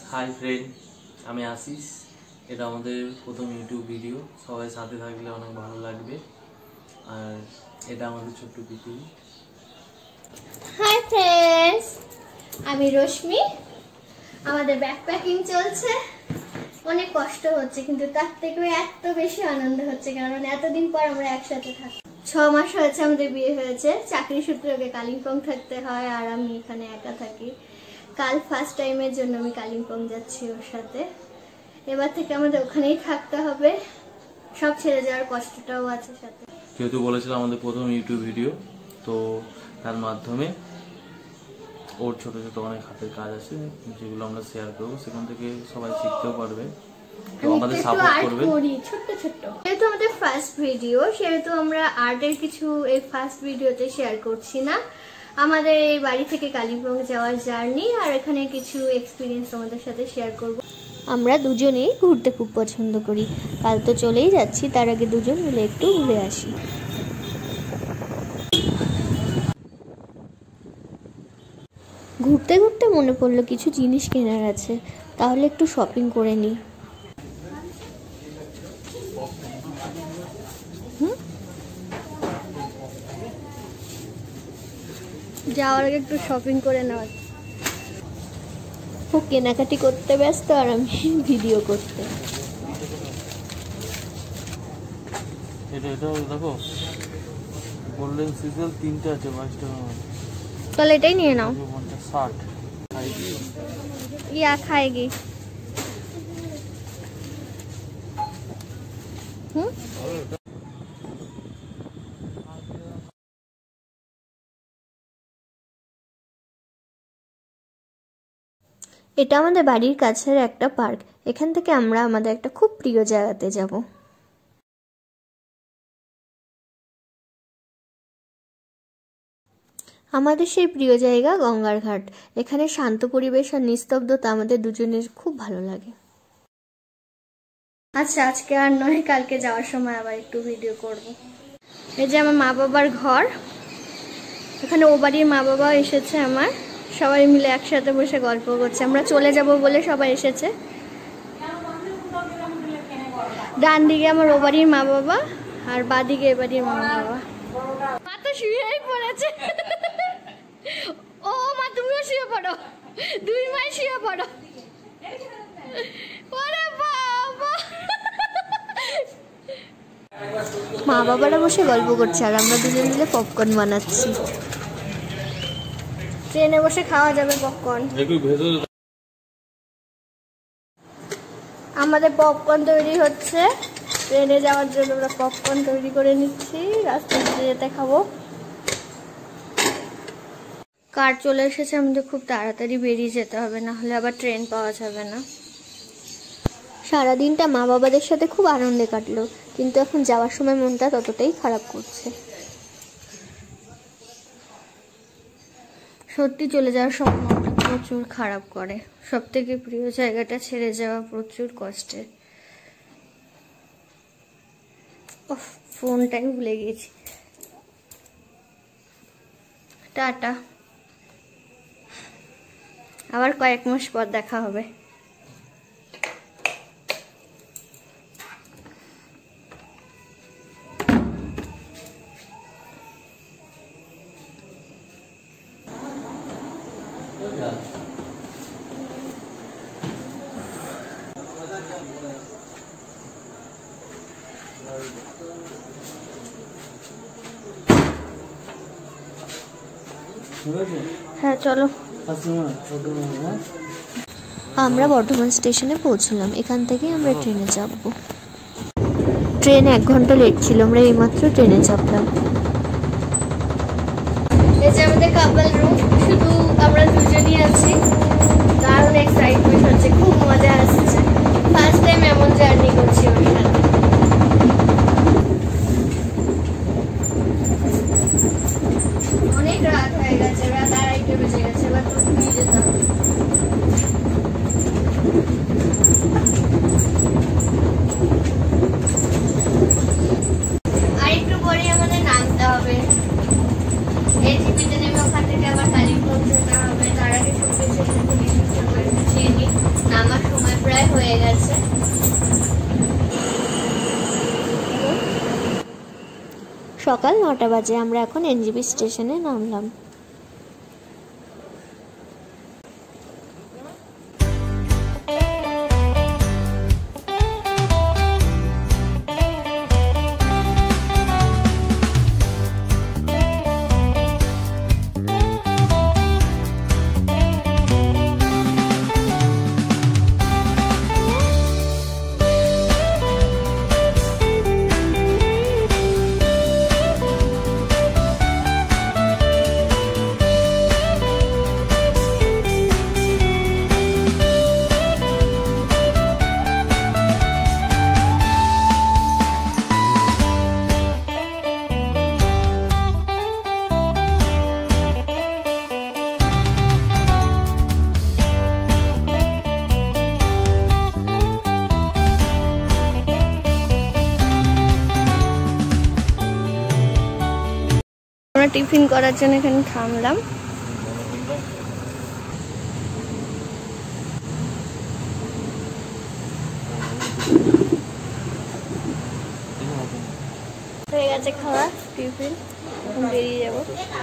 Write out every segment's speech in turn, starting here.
Hi friend, আমি আশিস। এটা আমাদের প্রথম ইউটিউব ভিডিও। সবাই সাথে থাকলে অনেক ভালো লাগবে। আর এটা আমাদের ছোট্ট পৃথিবী। হাই ফ্রেন্ডস, আমি রশ্মি। আমাদের ব্যাকপ্যাকিং চলছে, অনেক কষ্ট হচ্ছে, কিন্তু তার থেকেও এত বেশি আনন্দ হচ্ছে কারণ এতদিন পর আমরা একসাথে থাকি। 6 মাস হয়েছে আমাদের বিয়ে হয়েছে। চাকরি সূত্রে ওকে কালিম্পং থাকতে হয় আর আমি এখানে একা থাকি। কাল ফার্স্ট টাইমের জন্য আমি কালিম্পং যাচ্ছি ওর সাথে। এবার থেকে আমাদের ওখানেই থাকতে হবে। সব ছেড়ে যাওয়ার কষ্টটাও আছে সাথে। যেহেতু বলেছিলাম আমাদের প্রথম ইউটিউব ভিডিও, তো তার মাধ্যমে ওর ছোট ছোট অনেক হাতের কাজ আছে যেগুলো আমরা শেয়ার করবো। সেখান থেকে সবাই শিখতেও পারবে, তো আমাদের সাপোর্ট করবে। ছোট ছোট যেহেতু আমাদের ফার্স্ট ভিডিও, সেহেতু আমরা আর্টের কিছু এই ফার্স্ট ভিডিওতে শেয়ার করছি না। আমাদের এই বাড়ি থেকে কালিম্পং যাওয়ার জার্নি আর এখানে কিছু এক্সপিরিয়েন্স তোমাদের সাথে শেয়ার করব। আমরা দুজনেই ঘুরতে খুব পছন্দ করি। কাল তো চলেই যাচ্ছি, তার আগে দুজন মিলে একটু ঘুরে আসি। ঘুরতে ঘুরতে মনে পড়লো কিছু জিনিস কেনার আছে, তাহলে একটু শপিং করে নিই। যাওয়ার আগে একটু শপিং করে নেওয়া। ও কেনাকাটি করতে ব্যস্ত আর আমি ভিডিও করতে। দেখো, গোল্ডেন সিজল 3টে আছে 22 টাকা। তাহলে এটাই নিয়ে নাও। 60 या खाएगी। এটা আমাদের বাড়ির কাছের একটা পার্ক। এখান থেকে আমরা আমাদের একটা খুব প্রিয় জায়গাতে যাব। আমাদের সেই প্রিয় জায়গা গঙ্গার ঘাট। এখানে শান্ত পরিবেশ আর নিস্তব্ধতা আমাদের দুজনের খুব ভালো লাগে। আচ্ছা, আজকে আর নয়, কালকে যাওয়ার সময় আবার একটু ভিডিও করব। এই যে আমার মা বাবার ঘর। এখানে ও বাড়ির মা বাবা এসেছে আমার। সবাই মিলে একসাথে বসে গল্প করছে। আমরা চলে যাব বলে সবাই এসেছে। ডান দিকে আমার ও বাড়ির মা বাবা আর বাদিকে এ বাড়ির মা বাবা। মা তো শুয়েই পড়েছে। ও মা, তুমিও শুয়ে পড়ো। দুই মাই শুয়ে পড়ো। ওরে বাবা, মা বাবারা বসে গল্প করছে আর আমরা দুজন মিলে পপকর্ন বানাচ্ছি। ট্রেনে বসে খাওয়া যাবে পপকর্ন। আমাদের পপকর্ন তৈরি হচ্ছে। ট্রেনে যাওয়ার জন্য আমরা পপকর্ন তৈরি করে নিচ্ছি, রাস্তায় যেতে খাবো। কার চলে এসেছে, আমাদের খুব তাড়াতাড়ি বেরিয়ে যেতে হবে, না হলে আবার ট্রেন পাওয়া যাবে না। সারাদিনটা মা বাবাদের সাথে খুব আনন্দে কাটলো, কিন্তু এখন যাওয়ার সময় মনটা ততটাই খারাপ করছে। সত্যি চলে যাওয়ার সময় মনটা প্রচুর খারাপ করে। সব থেকে প্রিয় জায়গাটা ছেড়ে যাওয়া প্রচুর কষ্টের। ফোনটাই ভুলে গেছি। টাটা, আবার কয়েক মাস পর দেখা হবে। হ্যাঁ চলো। আমরা বর্ধমান স্টেশনে পৌঁছলাম। এখান থেকে আমরা ট্রেনে চাপবো। ট্রেন 1 ঘন্টা লেট ছিল, আমরা এইমাত্র ট্রেনে চাপলাম। এই যে আমাদের কাপল রুম, শুধু আমরা দুজনই আছি। দারুণ এক্সাইটমেন্ট হচ্ছে, খুব মজা আসছে। ফার্স্ট টাইম এমন জার্নি করছি ওর সাথে। অনেক রাত হয়ে গেছে, রাত 2:30 বেজে গেছে। এবার তো ঘুমিয়ে যেতে হবে। আর একটু পরে আমাদের নামতে হবে। এই জিপিতে নেমে ওখান থেকে আবার কালিম্পং যেতে হবে। তার আগে সব কিছু গুছিয়ে নিই, নাম সকাল 9টা বাজে। আমরা এখন এনজেপি স্টেশনে নামলাম। আমরা টিফিন করার জন্য এখানে থামলাম। হয়ে গেছে খাওয়া টিফিন, বেরিয়ে যাবো।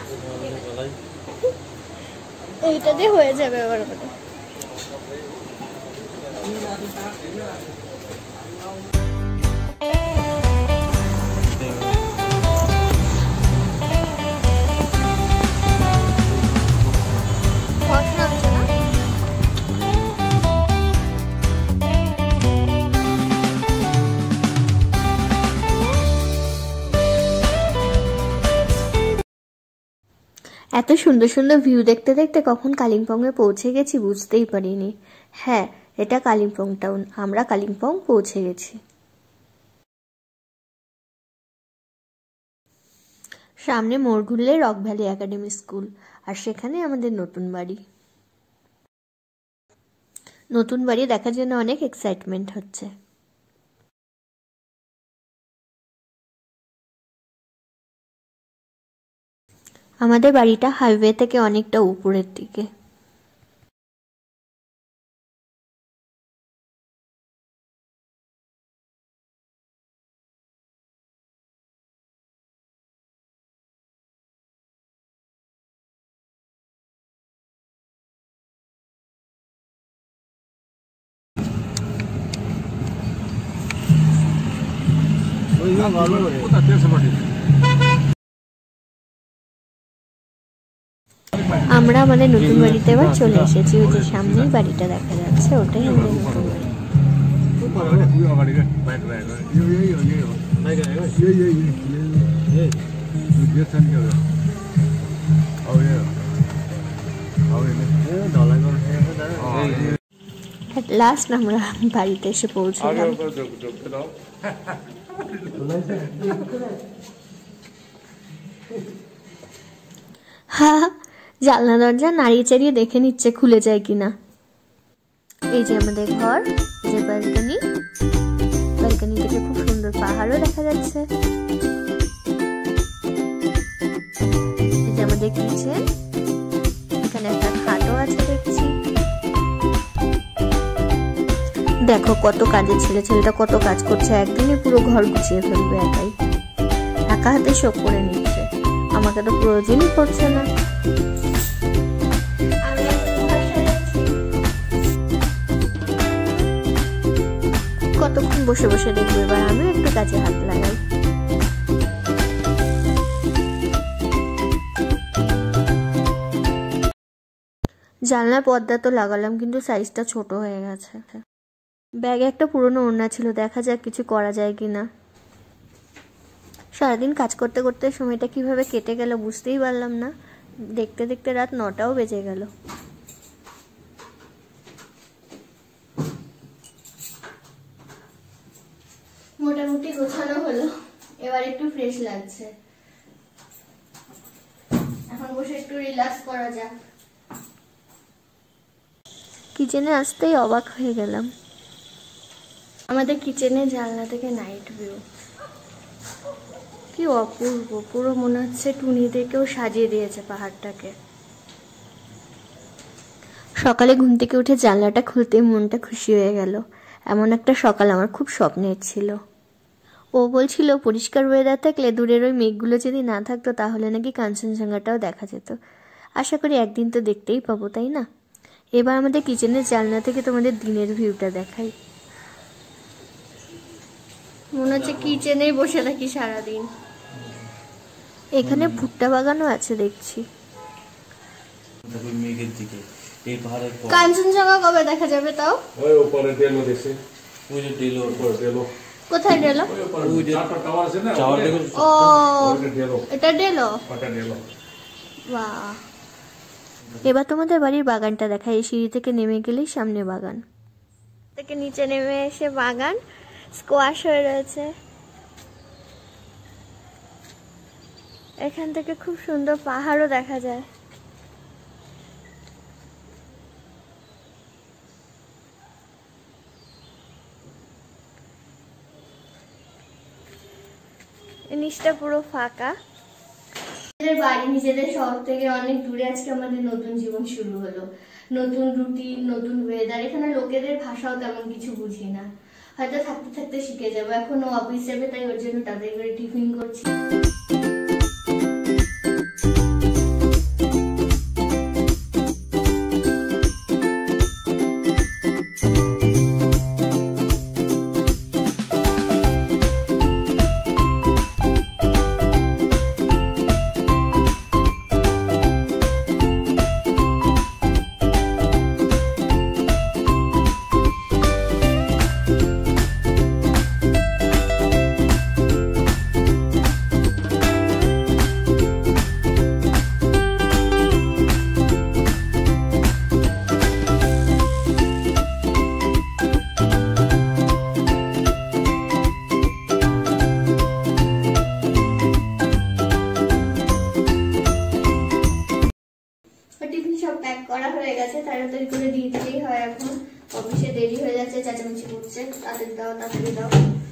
এইটাতে হয়ে যাবে আবার। এত সুন্দর সুন্দর ভিউ দেখতে দেখতে কখন কালিম্পংয়ে পৌঁছে গেছি বুঝতেই পারিনি। হ্যাঁ, এটা কালিম্পং টাউন। আমরা কালিম্পং পৌঁছে গেছি। সামনে মোড় ঘুরলে রক ভ্যালি একাডেমি স্কুল, আর সেখানে আমাদের নতুন বাড়ি। নতুন বাড়ি দেখার জন্য অনেক এক্সাইটমেন্ট হচ্ছে। আমাদের বাড়িটা হাইওয়ে থেকে অনেকটা উপরের দিকে। আমরা আমাদের নতুন বাড়িতে এবার চলে এসেছি। ওই যে সামনেই বাড়িটা দেখা যাচ্ছে, ওটাই আমাদের নতুন বাড়ি। লাস্ট আমরা বাড়িতে এসে পৌঁছলাম। হ্যাঁ, জানলা দরজা নাড়িয়ে চাড়িয়ে দেখে নিচ্ছে খুলে যায় কিনা। এই যে আমাদের ঘর, এই যে ব্যালকনি। ব্যালকনি থেকে খুব সুন্দর পাহাড়ও দেখা যাচ্ছে। এই যে আমাদের কিচেন, এখানে একটা খাটও আছে দেখছি। দেখো কত কাজের ছেলে, ছেলেটা কত কাজ করছে। একদিনে পুরো ঘর গুছিয়ে ফেলবে একাই, একা হাতে সব করে নিচ্ছে। আমাকে তো প্রয়োজনই পড়ছে না। কতক্ষণ বসে বসে দেখবো, এবার আমি একটু কাজে হাত লাগাই। জানলার পর্দা তো লাগালাম, কিন্তু সাইজটা ছোট হয়ে গেছে। ব্যাগে একটা পুরনো ওড়না ছিল, দেখা যাক কিছু করা যায় কিনা। সারাদিন কাজ করতে করতে সময়টা কিভাবে কেটে গেল বুঝতেই পারলাম না। দেখতে দেখতে রাত 9টাও বেজে গেল। মোটামুটি গোছানো হলো, এবার একটু ফ্রেশ লাগছে। এখন বসে একটু রিল্যাক্স করা যাক। কিচেনে আসতেই অবাক হয়ে গেলাম। আমাদের কিচেনের জানলা থেকে নাইট ভিউ, কি অপূর্ব। পুরো মনে হচ্ছে টুনি দিয়ে কেউ সাজিয়ে দিয়েছে পাহাড়টাকে। সকালে ঘুম থেকে উঠে জানলাটা খুলতেই মনটা খুশি হয়ে গেল। এমন একটা সকাল আমার খুব স্বপ্নের ছিল। ও বলছিল পরিষ্কার ওয়েদার থাকলে দূরের ওই মেঘগুলো যদি না থাকতো তাহলে নাকি কাঞ্চনজঙ্ঘাটাও দেখা যেত। আশা করি একদিন তো দেখতেই পাবো, তাই না? এবার আমাদের কিচেনের জানলা থেকে তোমাদের দিনের ভিউটা দেখাই। মনে হচ্ছে কিচেনেই বসে থাকি সারাদিন। এখানে ভুট্টা বাগানও আছে দেখছি। মেঘের দিকে এই পাহাড়ের পর কাঞ্চনজঙ্ঘা কবে দেখা যাবে তাও? ওই উপরে ডেলো দেখছে, ওই যে ডেলো, উপরে ডেলো, কোথায় ডেলো? ওই যে চারটা টাওয়ার আছে না, টাওয়ার দেখো। ও ওটা ডেলো, এটা ডেলো। ওটা ডেলো। বাহ। এবার তোমাদের বাড়ির বাগানটা দেখা। এই সিঁড়ি থেকে নেমে গেলেই সামনে বাগান, থেকে নিচে নেমে এসে বাগান স্কোয়াশ হয়ে রয়েছে। এখান থেকে খুব সুন্দর পাহাড়ও দেখা যায়। নিচটা পুরো ফাঁকা। নিজেদের বাড়ি, নিজেদের শহর থেকে অনেক দূরে আজকে আমাদের নতুন জীবন শুরু হলো। নতুন রুটিন, নতুন ওয়েদার। এখানে লোকেদের ভাষাও তেমন কিছু বুঝি না, হয়তো থাকতে থাকতে শিখে যাবো। এখনো অফিস যাবে, তাই ওর জন্য তাদের করে টিফিন করছি। টিফিন সব প্যাক করা হয়ে গেছে, তাড়াতাড়ি করে দিয়ে দিলেই হয়। এখন অফিসে দেরি হয়ে যাচ্ছে, চেঁচামেচি করছে, তাড়াতাড়ি দাও তাড়াতাড়ি দাও।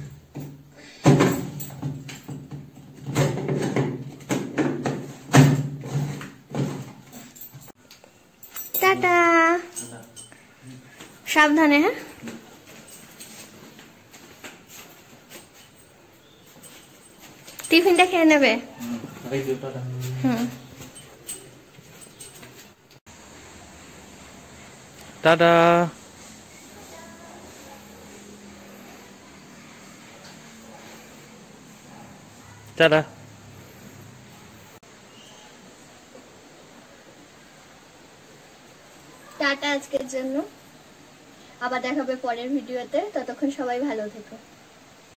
টাটা, সাবধানে। হ্যাঁ, টিফিনটা খেয়ে নেবে। হুম, টাটা। টাটা। টাটা আজকের জন্য। আবার দেখাবে পরের ভিডিওতে। ততক্ষণ সবাই ভালো থেকো।